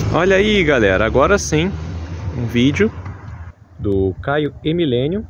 Olha aí, galera, agora sim, um vídeo do Caio Emilênio,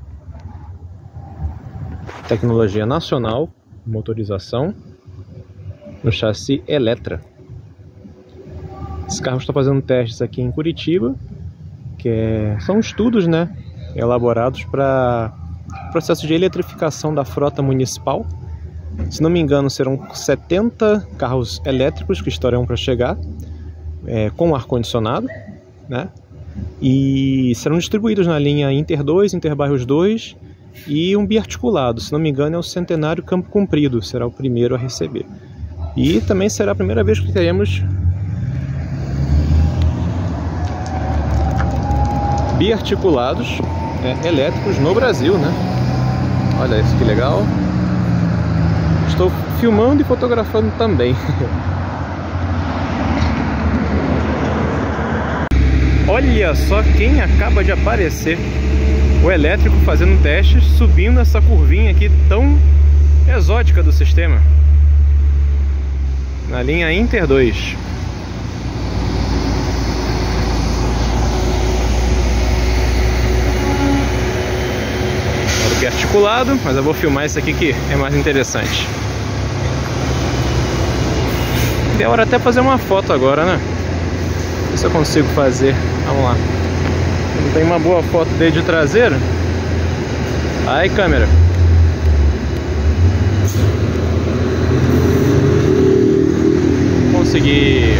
tecnologia nacional, motorização, no chassi Eletra. Esse carro está fazendo testes aqui em Curitiba, são estudos, né, elaborados para processo de eletrificação da frota municipal. Se não me engano, serão 70 carros elétricos que estarão para chegar, com ar-condicionado, né? E serão distribuídos na linha Inter 2, Interbairros 2 e um biarticulado. Se não me engano, é o Centenário Campo Comprido, será o primeiro a receber. E também será a primeira vez que teremos biarticulados elétricos no Brasil, né? Olha isso que legal. Estou filmando e fotografando também. Olha só quem acaba de aparecer. O elétrico fazendo testes, subindo essa curvinha aqui tão exótica do sistema. Na linha Inter 2. Olha o articulado, mas eu vou filmar isso aqui que é mais interessante. É hora até fazer uma foto agora, né? Ver se eu consigo fazer. Vamos lá. Não tem uma boa foto dele de traseira? Aí, câmera. Consegui.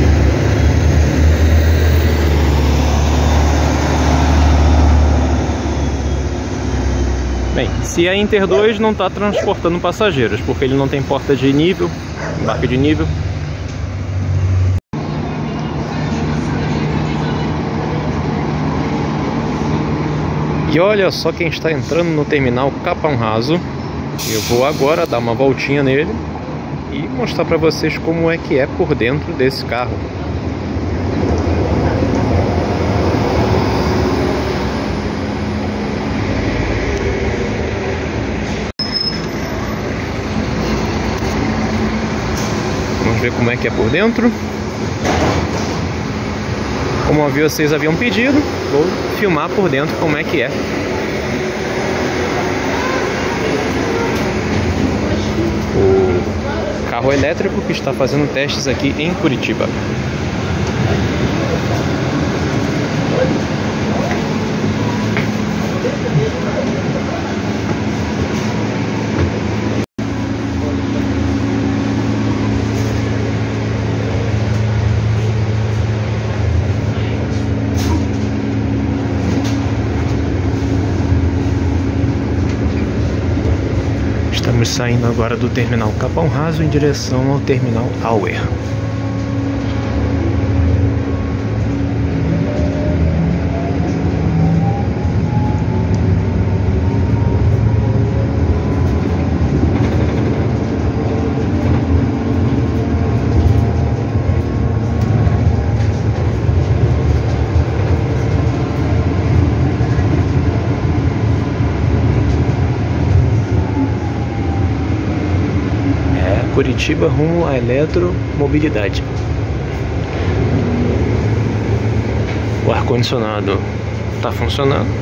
Bem, se a Inter 2 não está transportando passageiros, porque ele não tem porta de nível, embarque de nível. E olha só quem está entrando no terminal Capão Raso. Eu vou agora dar uma voltinha nele e mostrar para vocês como é que é por dentro desse carro. Vamos ver como é que é por dentro. Como vocês haviam pedido, vou filmar por dentro como é que é. O carro elétrico que está fazendo testes aqui em Curitiba. Estamos saindo agora do terminal Capão Raso em direção ao terminal Auer. Curitiba rumo à eletromobilidade. O ar-condicionado está funcionando.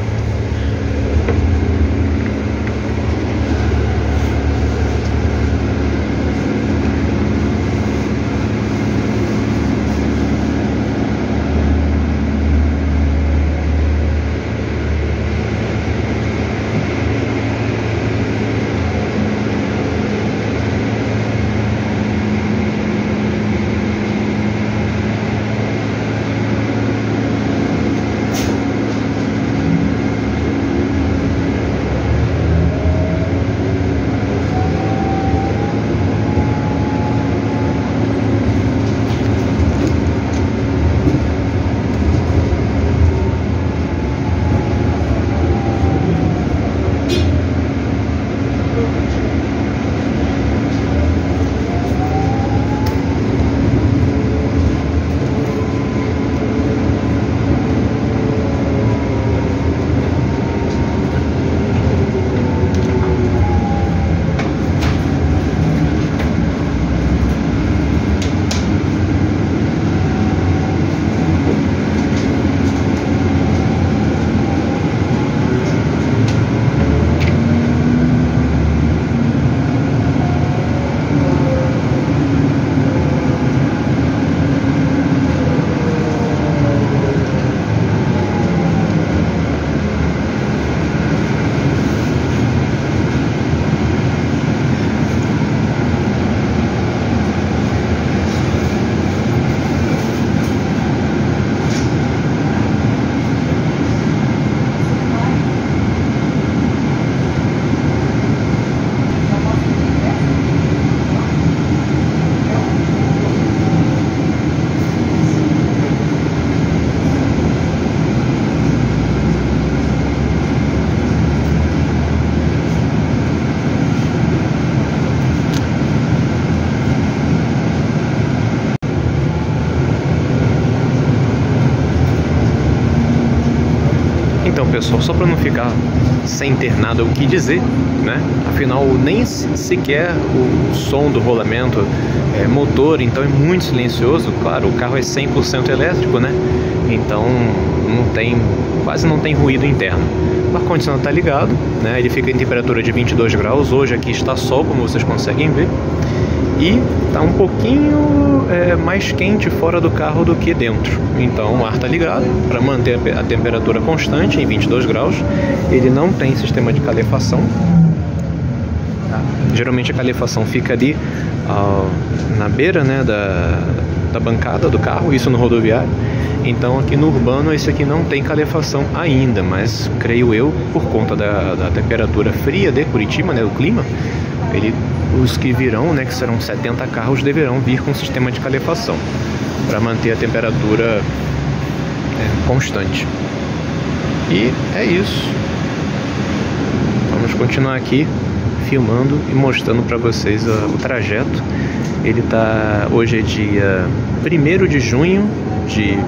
só para não ficar sem ter nada o que dizer, né? Afinal, nem sequer o som do rolamento é motor, então é muito silencioso. Claro, o carro é 100% elétrico, né? Então quase não tem ruído interno. O ar-condicionado está ligado, né? Ele fica em temperatura de 22 graus. Hoje aqui está sol, como vocês conseguem ver. E está um pouquinho mais quente fora do carro do que dentro. Então o ar está ligado para manter a temperatura constante em 22 graus. Ele não tem sistema de calefação. Geralmente a calefação fica ali na beira, né, da bancada do carro, isso no rodoviário. Então aqui no urbano esse aqui não tem calefação ainda, mas creio eu, por conta da temperatura fria de Curitiba, né, do clima, os que virão, né, que serão 70 carros, deverão vir com sistema de calefação para manter a temperatura constante. E é isso. Vamos continuar aqui filmando e mostrando para vocês o trajeto. Hoje é dia 1º de junho de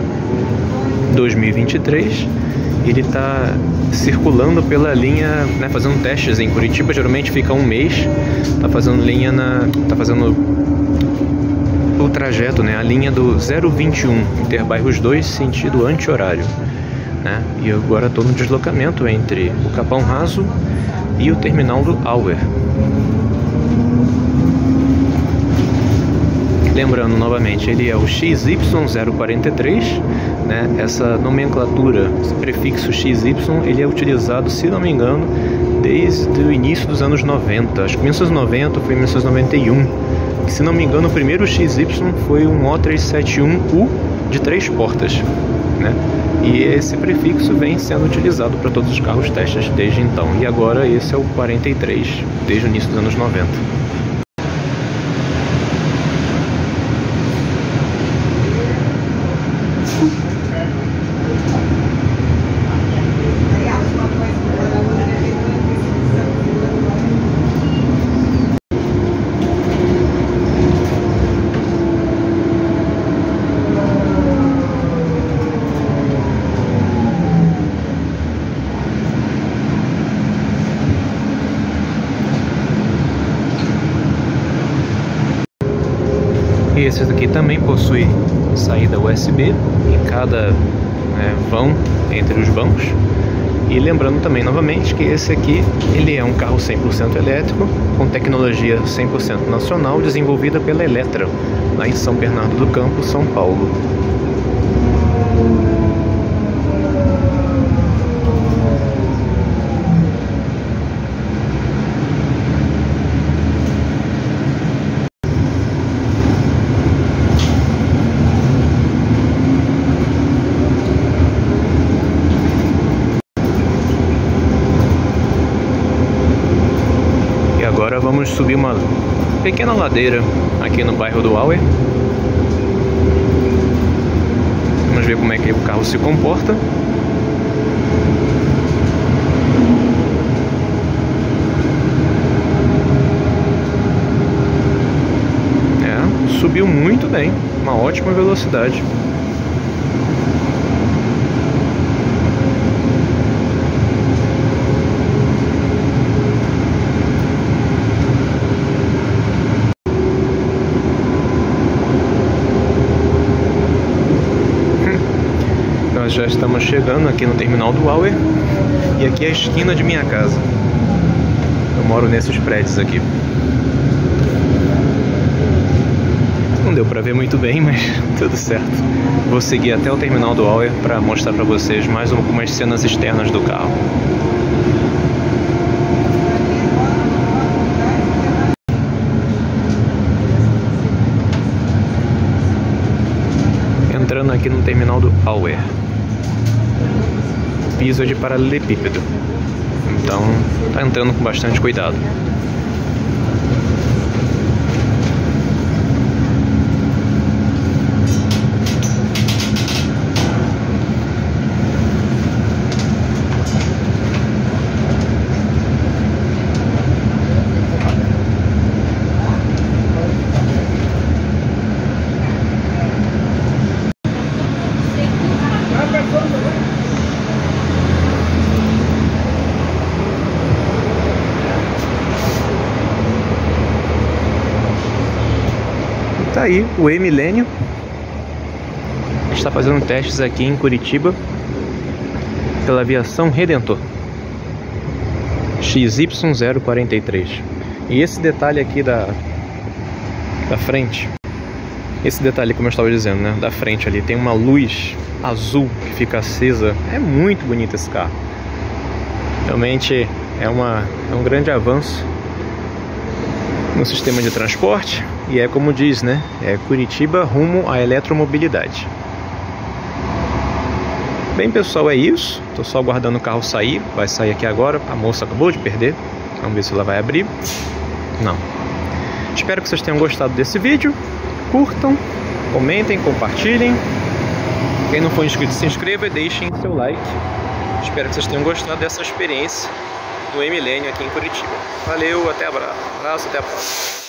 2023. Ele está circulando pela linha, né, fazendo testes em Curitiba. Geralmente fica um mês. Tá fazendo o trajeto, né, a linha do 021 Interbairros 2 sentido anti-horário, né? E agora estou no deslocamento entre o Capão Raso e o terminal do Auer. Lembrando novamente, ele é o XY043, né? Essa nomenclatura, esse prefixo XY, ele é utilizado, se não me engano, desde o início dos anos 90. Acho que 1990 foi 1991. Se não me engano, o primeiro XY foi um O371U de 3 portas, né? E esse prefixo vem sendo utilizado para todos os carros testes desde então. E agora esse é o 43, desde o início dos anos 90. E esse daqui também possui saída USB em cada vão entre os bancos. E lembrando também novamente que esse aqui ele é um carro 100% elétrico com tecnologia 100% nacional desenvolvida pela Eletra, lá em São Bernardo do Campo, São Paulo. Agora vamos subir uma pequena ladeira aqui no bairro do Auer. Vamos ver como é que o carro se comporta. Subiu muito bem, uma ótima velocidade. Nós já estamos chegando aqui no terminal do Auer e aqui é a esquina de minha casa. Eu moro nesses prédios aqui. Não deu pra ver muito bem, mas tudo certo. Vou seguir até o terminal do Auer para mostrar para vocês mais algumas cenas externas do carro. Entrando aqui no terminal do Auer. O piso é de paralelepípedo, então tá entrando com bastante cuidado. Tá aí o E-Millennium. Está fazendo testes aqui em Curitiba pela aviação Redentor XY043. E esse detalhe aqui da frente, esse detalhe, como eu estava dizendo, né, da frente ali, tem uma luz azul que fica acesa. É muito bonito esse carro. Realmente é um grande avanço no sistema de transporte. E é como diz, né, é Curitiba rumo à eletromobilidade. Bem, pessoal, é isso. Tô só aguardando o carro sair. Vai sair aqui agora. A moça acabou de perder. Vamos ver se ela vai abrir. Não. Espero que vocês tenham gostado desse vídeo. Curtam, comentem, compartilhem. Quem não for inscrito, se inscreva e deixem seu like. Espero que vocês tenham gostado dessa experiência do E-Millennium aqui em Curitiba. Valeu, até abraço, até a próxima.